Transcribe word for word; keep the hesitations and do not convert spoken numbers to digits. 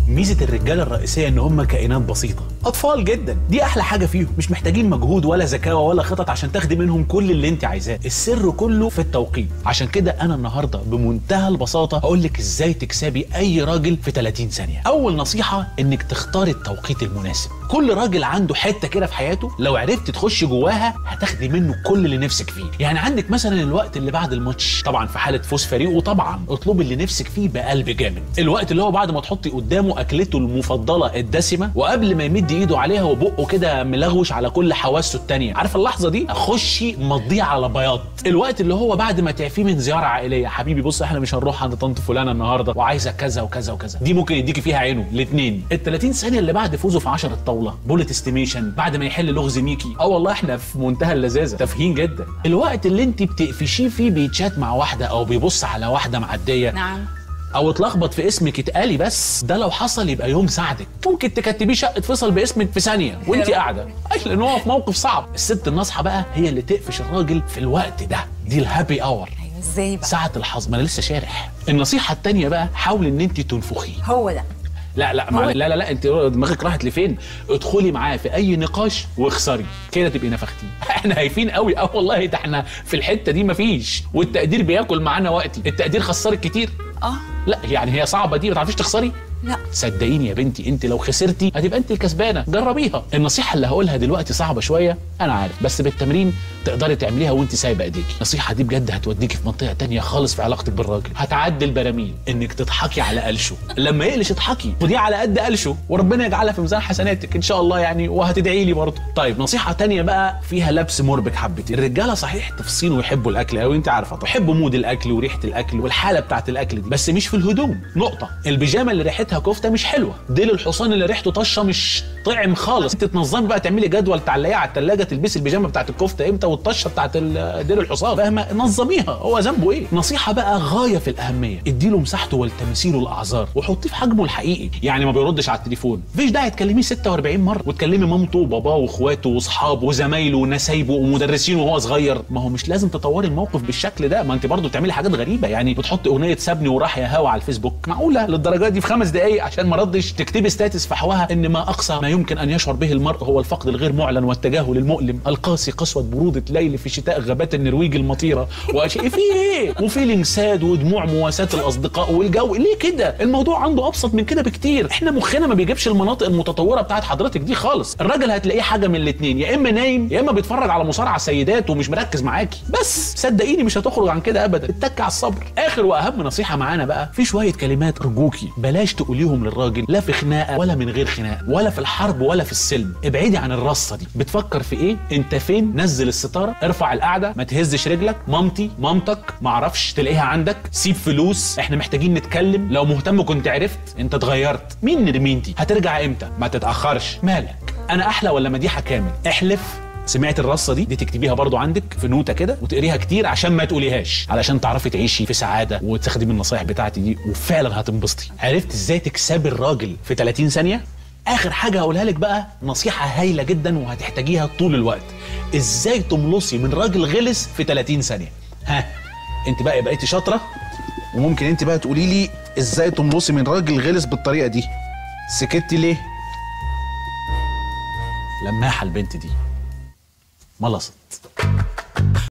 ميزه الرجاله الرئيسيه ان هم كائنات بسيطه، اطفال جدا، دي احلى حاجه فيهم، مش محتاجين مجهود ولا ذكاوه ولا خطط عشان تاخدي منهم كل اللي انت عايزاه، السر كله في التوقيت. عشان كده انا النهارده بمنتهى البساطه هقول لك ازاي تكسبي اي راجل في ثلاثين ثانيه. اول نصيحه انك تختاري التوقيت المناسب. كل راجل عنده حته كده في حياته لو عرفت تخشي جواها هتاخدي منه كل اللي نفسك فيه. يعني عندك مثلا الوقت اللي بعد الماتش، طبعا في حاله فوز فريقه طبعا اطلبي اللي نفسك فيه بقلب جامد. الوقت اللي هو بعد ما تحطي قدامه اكلته المفضله الدسمه وقبل ما يمد ايده عليها وبقه كده ملغوش على كل حواسه التانيه، عارفه اللحظه دي خشي مضيه على بياض. الوقت اللي هو بعد ما تعفيه من زياره عائليه، حبيبي بص احنا مش هنروح عند طنط فلانه النهارده وعايزه كذا وكذا وكذا، دي ممكن يديكي فيها عينه الاثنين. ال ثلاثين ثانيه اللي بعد فوزه في عشرة الطاوله، بولت استيميشن، بعد ما يحل لغز ميكي، اه والله احنا في منتهى اللذاذه، تافهين جدا. الوقت اللي انت بتقفشيه فيه بيتشات مع واحده او بيبص على واحده معديه، نعم، او اتلخبط في اسمك اتقالي، بس ده لو حصل يبقى يوم سعدك، ممكن تكتبيه شقه فصل باسمك في ثانيه وانت قاعده، اي لان هو في موقف صعب. الست الناصحه بقى هي اللي تقفش الراجل في الوقت ده، دي الهابي اور. ايوه ازاي بقى؟ ساعه الحظ، ما انا لسه شارح. النصيحه الثانيه بقى حاول ان انت تنفخيه. هو ده. لا لا مع... لا لا لا انت دماغك راحت لفين؟ ادخلي معاه في اي نقاش واخسري كده تبقي نفختيه. احنا هايفين قوي، اه والله ده احنا في الحته دي مفيش، والتقدير بياكل معانا وقتي. التقدير خسرك كتير؟ اه لا يعني هي صعبه دي، ما تعرفيش تخسري؟ لا صدقيني يا بنتي انت لو خسرتي هتبقى انت الكسبانه، جربيها. النصيحه اللي هقولها دلوقتي صعبه شويه انا عارف، بس بالتمرين تقدري تعمليها وانت سايبه ايديكي. النصيحه دي بجد هتوديكي في منطقه تانية خالص في علاقتك بالراجل، هتعدي البراميل. انك تضحكي على قلشه، لما يقلش اضحكي، خديه على قد قلشه وربنا يجعلها في ميزان حسناتك ان شاء الله يعني، وهتدعي لي برضه. طيب نصيحه تانية بقى فيها لبس مربك حبتين. الرجاله صحيح تفصين ويحبوا الاكل قوي، انت عارفه، تحبوا مود الاكل وريحه الاكل والحاله بتاعت الاكل دي، بس مش في الهدوم نقطه. البيجامه اللي ريحتها كفته مش حلوه، ديل الحصان اللي ريحته طشه مش طعم خالص. انت تنظمي بقى، تعملي جدول تعلقيه على الثلاجه، تلبسي البيجامه بتاعت الكفته امتى والطشه بتاعت ديل الحصان، فاهمه؟ نظميها، هو ذنبه ايه؟ نصيحه بقى غايه في الاهميه، اديله مساحته والتمثيل والاعذار وحطيه في حجمه الحقيقي. يعني ما بيردش على التليفون، مفيش داعي تكلميه ستة وأربعين مره وتكلمي مامته وباباه واخواته واصحابه وزمايله ونسايبه ومدرسينه وهو صغير. ما هو مش لازم تطوري الموقف بالشكل ده، ما انت برضه بتعملي حاجات غريبه، يعني بتحطي اغنيه سابني وراح يا هوا على الفيسبوك، معقوله للدرجه دي في خمس دقائق عشان ما ردش تكتبي ستاتس فحواها ان ما اقصى ما يمكن ان يشعر به المرء هو الفقد الغير معلن والتجاهل المؤلم القاسي، قسوه بروده ليل في شتاء غابات النرويج المطيره واشياء في ايه، وفيلينج ساد ودموع مواساه الاصدقاء والجو. ليه كده؟ الموضوع عنده ابسط من كده بكتير. احنا مخنا ما بيجيبش المناطق المتطوره بتاعت حضرتك دي خالص. الراجل هتلاقيه حاجه من الاثنين، يا اما نايم يا اما بيتفرج على مصارعه سيدات ومش مركز معاكي، بس صدقيني مش هتخرج عن كده ابدا. اتك على الصبر. اخر واهم نصيحه معانا بقى، في شويه كلمات ارجوكي بلاش تقوليهم للراجل، لا في خناقه ولا من غير خناقه ولا في الحرب ولا في السلم. ابعدي عن الرصه دي. بتفكر في ايه؟ انت فين؟ نزل الستاره، ارفع القعده، ما تهزش رجلك. مامتي، مامتك، معرفش، تلاقيها عندك، سيب فلوس، احنا محتاجين نتكلم، لو مهتم كنت عرفت، انت اتغيرت. مين نرمين دي؟ هترجع امتى؟ ما تتاخرش. مالك؟ انا احلى ولا مديحه كامل؟ احلف. سمعت الرصه دي؟ دي تكتبيها برضو عندك في نوته كده وتقريها كتير عشان ما تقوليهاش، علشان تعرفي تعيشي في سعاده وتستخدمي النصايح بتاعتي دي وفعلا هتنبسطي. عرفت ازاي تكسبي الراجل في ثلاثين ثانيه؟ اخر حاجه هقولها لك بقى نصيحه هايله جدا وهتحتاجيها طول الوقت، ازاي تملصي من راجل غلس في ثلاثين ثانيه. ها انت بقى بقيتي شاطره وممكن انت بقى تقولي لي ازاي تملصي من راجل غلس بالطريقه دي. سكتي ليه؟ لماحه البنت دي ملصت.